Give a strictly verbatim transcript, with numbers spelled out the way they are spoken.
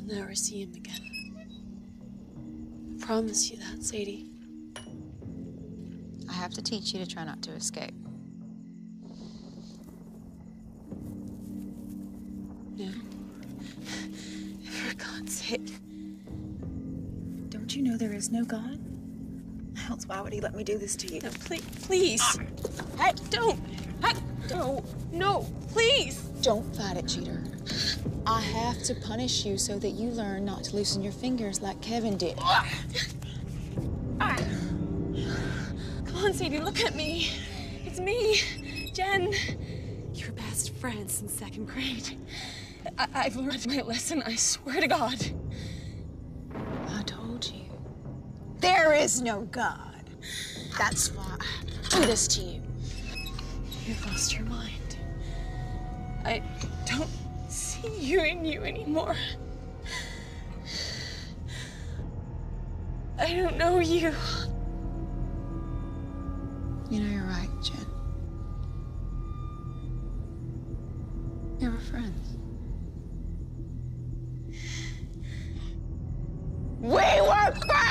never see him again. I promise you that, Sadie. I have to teach you to try not to escape. No. For God's sake. Don't you know there is no God? Else why would he let me do this to you? No, please, please. Hey, don't. Hey, no, no, please. Don't fight it, cheater. I have to punish you so that you learn not to loosen your fingers like Kevin did. Ah. Come on, Sadie, look at me. It's me, Jen. Your best friend since second grade. I I've learned my lesson, I swear to God. I told you. There is no God. That's why I do this to you. You've lost your mind. I don't see you in you anymore. I don't know you. You know, you're right, Jen. You were friends. We were friends!